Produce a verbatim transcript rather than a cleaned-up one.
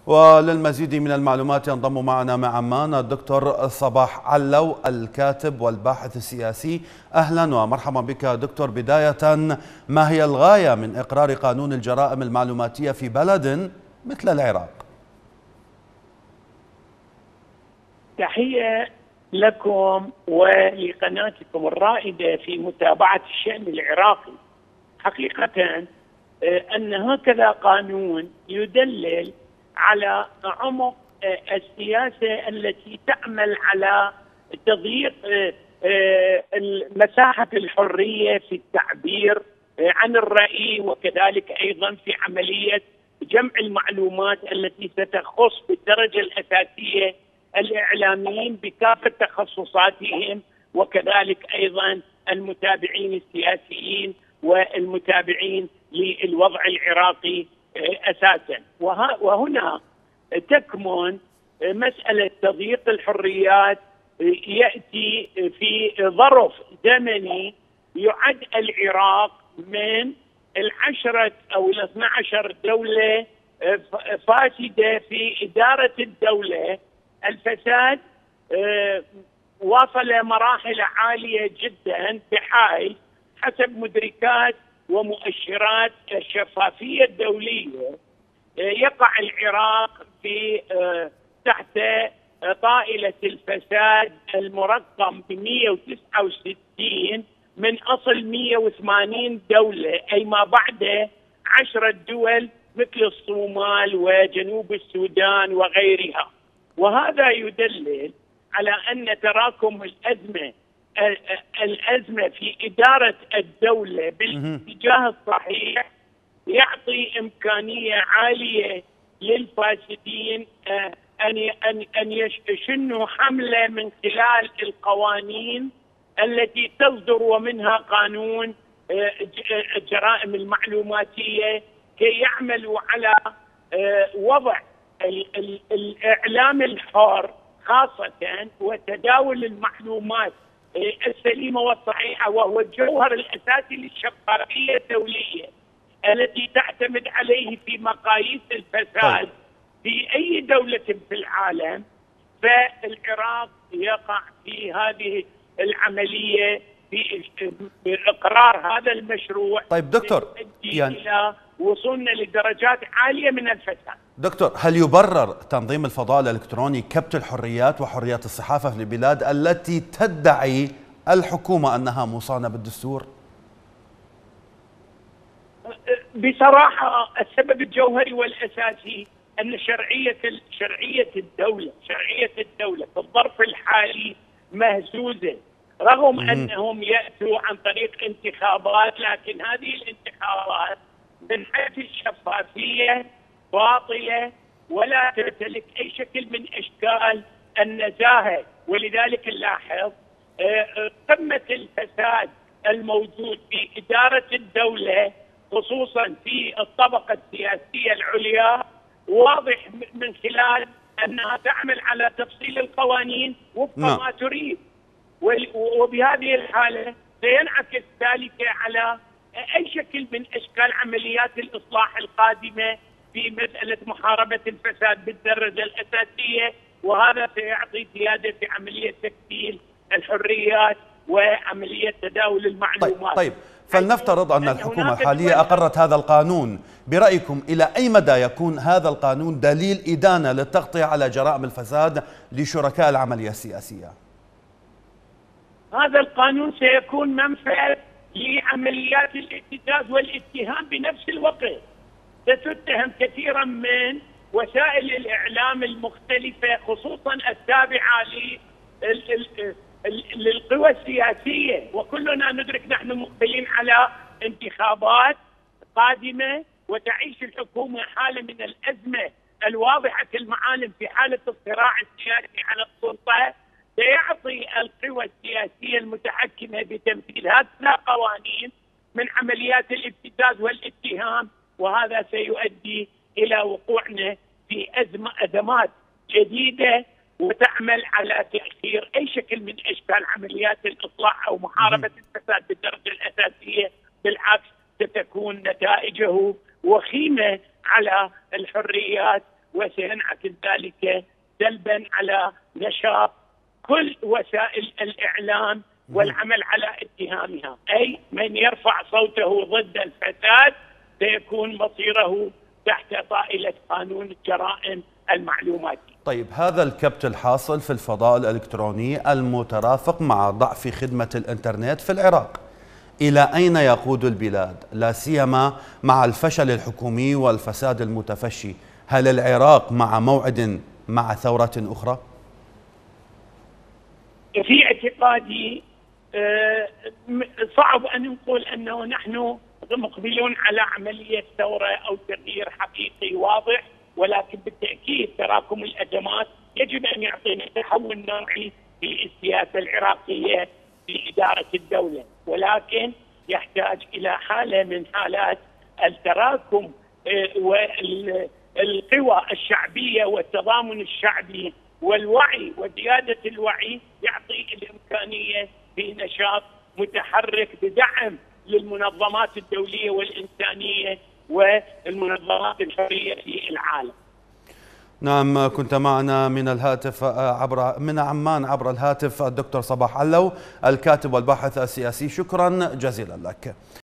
وللمزيد من المعلومات ينضم معنا من عمان الدكتور صباح علو الكاتب والباحث السياسي. أهلا ومرحبا بك دكتور. بداية، ما هي الغاية من إقرار قانون الجرائم المعلوماتية في بلد مثل العراق؟ تحية لكم ولقناتكم الرائدة في متابعة الشأن العراقي. حقيقة أن هكذا قانون يدلل على عمق السياسة التي تعمل على تضييق مساحة الحرية في التعبير عن الرأي، وكذلك أيضا في عملية جمع المعلومات التي ستخص بالدرجة الأساسية الإعلاميين بكافة تخصصاتهم، وكذلك أيضا المتابعين السياسيين والمتابعين للوضع العراقي أساسا. وهنا تكمن مسألة تضييق الحريات يأتي في ظرف زمني يعد العراق من العشرة أو الاثنى عشر دولة فاسدة في إدارة الدولة. الفساد واصل مراحل عالية جدا، بحيث حسب مدركات ومؤشرات الشفافية الدولية يقع العراق في تحت طائلة الفساد المرقم ب مئة وتسعة وستين من أصل مئة وثمانين دولة، أي ما بعد عشرة دول مثل الصومال وجنوب السودان وغيرها. وهذا يدلل على أن تراكم الأزمة الأزمة في إدارة الدولة بالاتجاه الصحيح يعطي إمكانية عالية للفاسدين أن أن أن يشنوا حملة من خلال القوانين التي تصدر، ومنها قانون الجرائم المعلوماتية، كي يعملوا على وضع الإعلام الحر خاصة وتداول المعلومات السليمة والصحيحة، وهو الجوهر الأساسي للشفافية الدولية التي تعتمد عليه في مقاييس الفساد في أي دولة في العالم. فالعراق يقع في هذه العملية بإقرار هذا المشروع. طيب دكتور، يعني إلى وصولنا لدرجات عالية من الفساد. دكتور، هل يبرر تنظيم الفضاء الإلكتروني كبت الحريات وحريات الصحافة في البلاد التي تدعي الحكومة أنها مصانة بالدستور؟ بصراحة السبب الجوهري والأساسي أن شرعية شرعية الدولة شرعية الدولة في الظرف الحالي مهزوزة، رغم م- أنهم يأتوا عن طريق انتخابات، لكن هذه الانتخابات من حيث الشفافية باطلة ولا تمتلك أي شكل من أشكال النزاهة. ولذلك نلاحظ قمة الفساد الموجود في إدارة الدولة خصوصا في الطبقة السياسية العليا واضح من خلال أنها تعمل على تفصيل القوانين وفق ما تريد، وبهذه الحالة سينعكس ذلك على أي شكل من أشكال عمليات الإصلاح القادمة في مسألة محاربة الفساد بالدرجة الأساسية، وهذا سيعطي زيادة في عملية تكفيل الحريات وعملية تداول المعلومات. طيب, طيب فلنفترض أن الحكومة الحالية أقرت هذا القانون، برأيكم إلى أي مدى يكون هذا القانون دليل إدانة للتغطية على جرائم الفساد لشركاء العملية السياسية؟ هذا القانون سيكون منفذ لعمليات الابتزاز والاتهام بنفس الوقت. ستتهم كثيرا من وسائل الإعلام المختلفة خصوصا التابعة للقوى السياسية، وكلنا ندرك نحن مقبلين على انتخابات قادمة، وتعيش الحكومة حالة من الأزمة الواضحة المعالم في حالة الصراع السياسي على السلطة. سيعطي القوى السياسية المتحكمة بتنفيذ هذه القوانين من عمليات الابتزاز والاتهام، وهذا سيؤدي إلى وقوعنا في أزمة أزمات جديدة وتعمل على تأخير أي شكل من أشكال عمليات الإصلاح أو محاربة الفساد بالدرجة الأساسية. بالعكس ستكون نتائجه وخيمة على الحريات وسينعكس ذلك سلبا على نشاط كل وسائل الإعلام والعمل على اتهامها. أي من يرفع صوته ضد الفساد سيكون مصيره تحت طائلة قانون الجرائم المعلوماتي. طيب، هذا الكبت الحاصل في الفضاء الإلكتروني المترافق مع ضعف خدمة الإنترنت في العراق إلى أين يقود البلاد، لا سيما مع الفشل الحكومي والفساد المتفشي؟ هل العراق مع موعد مع ثورة أخرى؟ في اعتقادي صعب أن نقول أنه نحن مقبلون على عملية ثورة أو تغيير حقيقي واضح، ولكن بالتأكيد تراكم الأزمات يجب أن يعطينا تحول نوعي في السياسة العراقية في إدارة الدولة، ولكن يحتاج إلى حالة من حالات التراكم والقوى الشعبية والتضامن الشعبي والوعي وزيادة الوعي يعطي الإمكانية في نشاط متحرك بدعم للمنظمات الدولية والإنسانية والمنظمات الحرية في العالم. نعم، كنت معنا من الهاتف عبر من عمان عبر الهاتف الدكتور صباح علو، الكاتب والباحث السياسي. شكرا جزيلا لك.